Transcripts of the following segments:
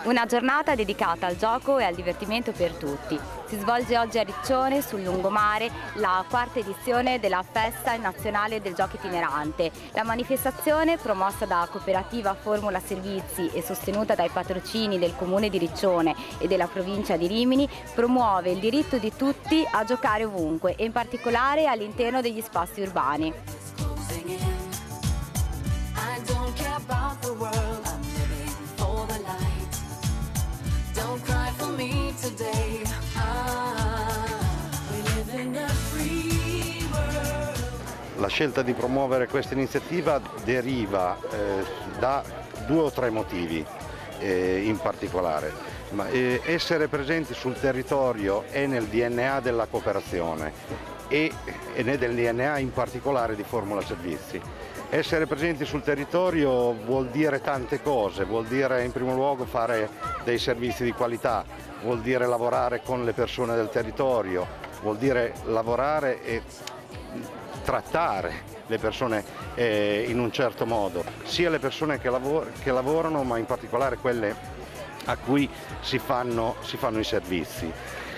Una giornata dedicata al gioco e al divertimento per tutti. Si svolge oggi a Riccione, sul lungomare, la quarta edizione della Festa Nazionale del Gioco Itinerante. La manifestazione, promossa da Cooperativa Formula Servizi e sostenuta dai patrocini del Comune di Riccione e della provincia di Rimini, promuove il diritto di tutti a giocare ovunque e in particolare all'interno degli spazi urbani. La scelta di promuovere questa iniziativa deriva da 2 o 3 motivi in particolare. Essere presenti sul territorio è nel DNA della cooperazione e nel DNA in particolare di Formula Servizi. Essere presenti sul territorio vuol dire tante cose, vuol dire in primo luogo fare dei servizi di qualità, vuol dire lavorare con le persone del territorio, vuol dire lavorare e trattare le persone in un certo modo, sia le persone che lavorano, ma in particolare quelle a cui si fanno i servizi.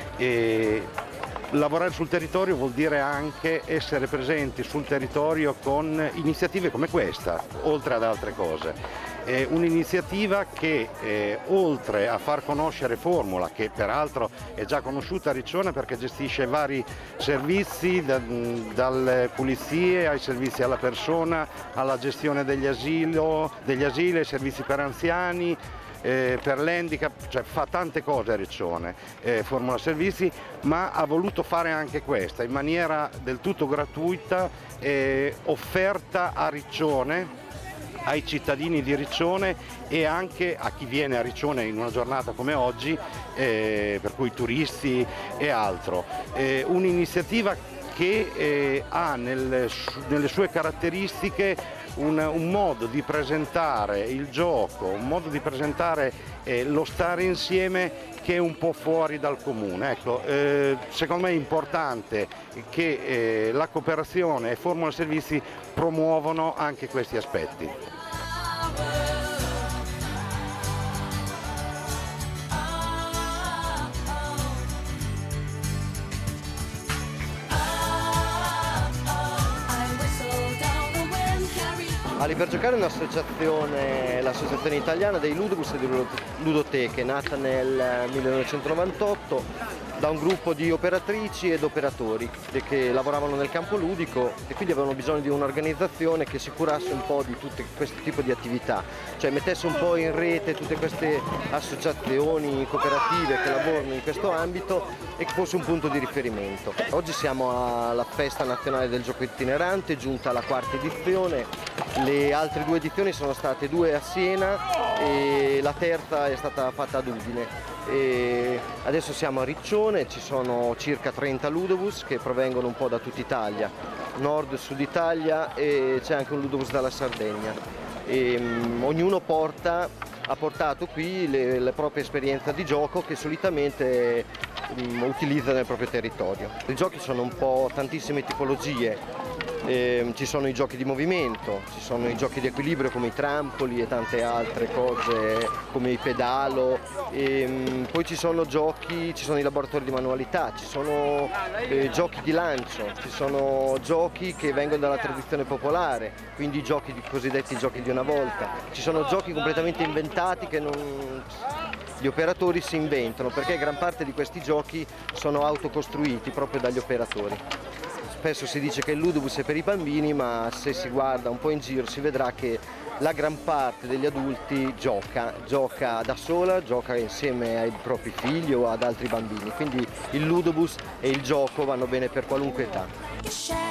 Lavorare sul territorio vuol dire anche essere presenti sul territorio con iniziative come questa, oltre ad altre cose. Un'iniziativa che oltre a far conoscere Formula, che peraltro è già conosciuta a Riccione perché gestisce vari servizi, dalle pulizie ai servizi alla persona, alla gestione degli asili, ai servizi per anziani, per l'handicap, cioè fa tante cose a Riccione, Formula Servizi, ma ha voluto fare anche questa in maniera del tutto gratuita, offerta a Riccione, ai cittadini di Riccione e anche a chi viene a Riccione in una giornata come oggi, per cui turisti e altro. Un'iniziativa che ha nelle sue caratteristiche un modo di presentare il gioco, un modo di presentare lo stare insieme che è un po' fuori dal comune. Ecco, secondo me è importante che la cooperazione e Formula Servizi promuovono anche questi aspetti. Libergiocare è un'associazione, l'associazione italiana dei ludobus e delle ludoteche, nata nel 1998 da un gruppo di operatrici ed operatori che lavoravano nel campo ludico e quindi avevano bisogno di un'organizzazione che si curasse un po' di tutto questo tipo di attività, cioè mettesse un po' in rete tutte queste associazioni cooperative che lavorano in questo ambito e che fosse un punto di riferimento. Oggi siamo alla Festa Nazionale del Gioco Itinerante, giunta alla 4ª edizione. Le altre 2 edizioni sono state 2 a Siena e la terza è stata fatta ad Udine. E adesso siamo a Riccione, ci sono circa 30 ludobus che provengono un po' da tutta Italia, nord e sud Italia, e c'è anche un ludobus dalla Sardegna. Ognuno ha portato qui le proprie esperienze di gioco che solitamente utilizza nel proprio territorio. I giochi sono un po' tantissime tipologie. Ci sono i giochi di movimento, ci sono i giochi di equilibrio come i trampoli e tante altre cose come i pedalo, poi ci sono i laboratori di manualità, ci sono giochi di lancio, ci sono giochi che vengono dalla tradizione popolare, quindi i cosiddetti giochi di una volta, ci sono giochi completamente inventati che gli operatori si inventano, perché gran parte di questi giochi sono autocostruiti proprio dagli operatori. Spesso si dice che il ludobus è per i bambini, ma se si guarda un po' in giro si vedrà che la gran parte degli adulti gioca da sola, gioca insieme ai propri figli o ad altri bambini, quindi il ludobus e il gioco vanno bene per qualunque età.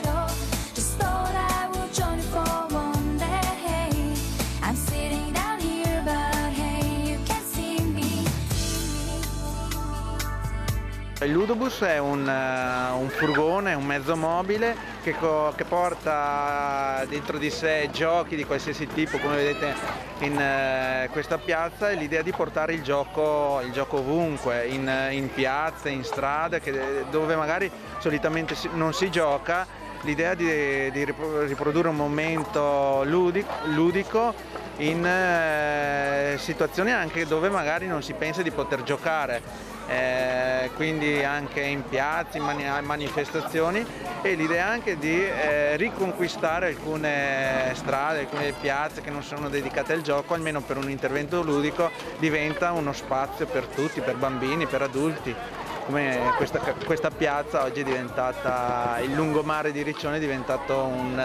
Il ludobus è un furgone, un mezzo mobile che porta dentro di sé giochi di qualsiasi tipo, come vedete in questa piazza, e l'idea di portare il gioco ovunque, in piazze, in strade, dove magari solitamente non si gioca. L'idea di riprodurre un momento ludico in situazioni anche dove magari non si pensa di poter giocare, quindi anche in piazze, in manifestazioni, e l'idea anche di riconquistare alcune strade, alcune piazze che non sono dedicate al gioco, almeno per un intervento ludico diventa uno spazio per tutti, per bambini, per adulti. Come questa piazza oggi è diventata, il lungomare di Riccione è diventato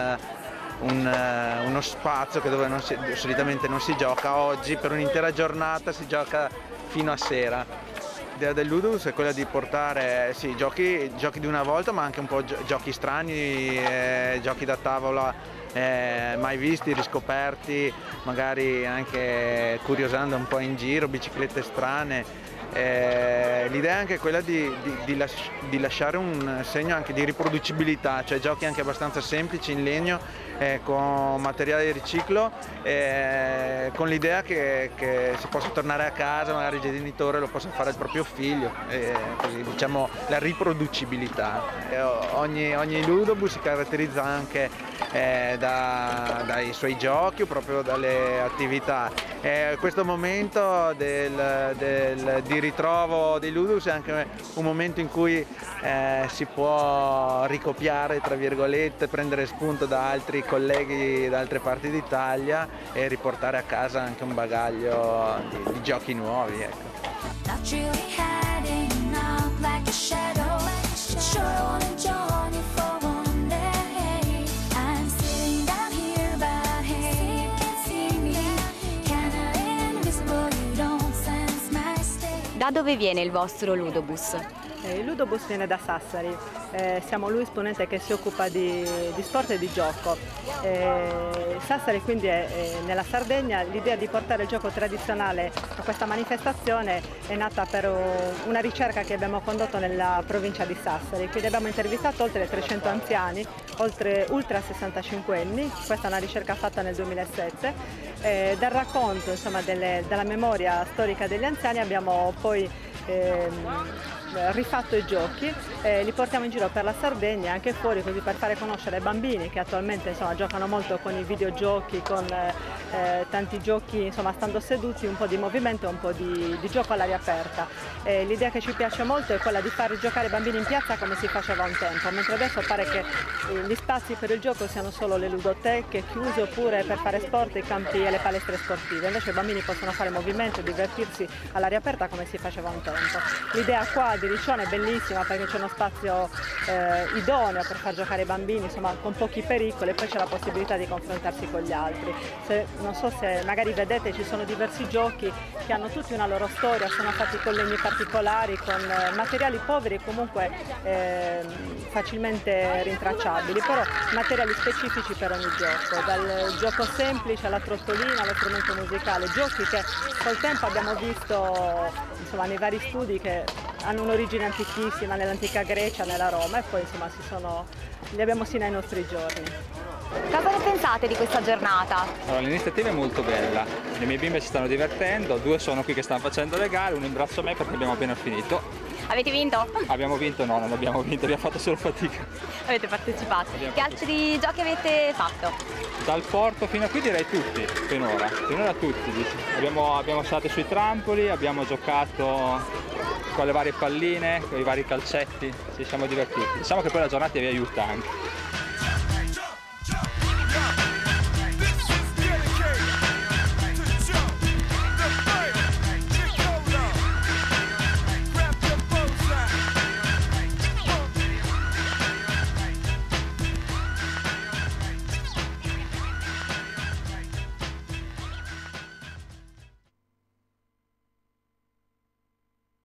uno spazio dove solitamente non si gioca, oggi per un'intera giornata si gioca fino a sera. L'idea del Ludobus è quella di portare sì, giochi di una volta, ma anche un po' giochi strani, giochi da tavola mai visti, riscoperti, magari anche curiosando un po' in giro, biciclette strane. L'idea è anche quella di lasciare un segno anche di riproducibilità, cioè giochi anche abbastanza semplici in legno, con materiale di riciclo, con l'idea che si possa tornare a casa, magari il genitore lo possa fare al proprio figlio, così diciamo la riproducibilità. Ogni Ludobus si caratterizza anche dai suoi giochi o proprio dalle attività. Questo momento di ritrovo dei Ludobus è anche un momento in cui si può ricopiare, tra virgolette, prendere spunto da altri colleghi da altre parti d'Italia e riportare a casa anche un bagaglio di giochi nuovi. Ecco. Da dove viene il vostro Ludobus? Il Ludobus viene da Sassari, siamo lui esponente che si occupa di sport e di gioco. Sassari quindi è nella Sardegna. L'idea di portare il gioco tradizionale a questa manifestazione è nata per una ricerca che abbiamo condotto nella provincia di Sassari, quindi abbiamo intervistato oltre 300 anziani, oltre ultra 65enni, questa è una ricerca fatta nel 2007. Dal racconto insomma, della memoria storica degli anziani abbiamo poi rifatto i giochi, li portiamo in giro per la Sardegna e anche fuori, così per fare conoscere ai bambini che attualmente insomma, giocano molto con i videogiochi, con tanti giochi insomma, stando seduti, un po' di movimento e un po' di gioco all'aria aperta. L'idea che ci piace molto è quella di far giocare i bambini in piazza come si faceva un tempo, mentre adesso pare che gli spazi per il gioco siano solo le ludoteche chiuse oppure per fare sport i campi e le palestre sportive, invece i bambini possono fare movimento e divertirsi all'aria aperta come si faceva un tempo. L'idea qua di Riccione è bellissima perché c'è uno spazio idoneo per far giocare i bambini, insomma con pochi pericoli, e poi c'è la possibilità di confrontarsi con gli altri. Non so se magari vedete, ci sono diversi giochi che hanno tutti una loro storia, sono fatti con legni particolari, con materiali poveri comunque facilmente rintracciabili, però materiali specifici per ogni gioco, dal gioco semplice alla trottolina, allo strumento musicale, giochi che col tempo abbiamo visto insomma, nei vari studi che hanno un'origine antichissima nell'antica Grecia, nella Roma, e poi insomma li abbiamo sino ai nostri giorni. Cosa ne pensate di questa giornata? Allora, l'iniziativa è molto bella, le mie bimbe si stanno divertendo, 2 sono qui che stanno facendo le gare, uno in braccio a me perché abbiamo appena finito. Avete vinto? Abbiamo vinto? No, non abbiamo vinto, abbiamo fatto solo fatica. Avete partecipato. Che altri giochi avete fatto? Dal porto fino a qui direi tutti, finora tutti. Abbiamo stato sui trampoli, abbiamo giocato con le varie palline, con i vari calcetti, ci siamo divertiti. Diciamo che poi la giornata vi aiuta anche.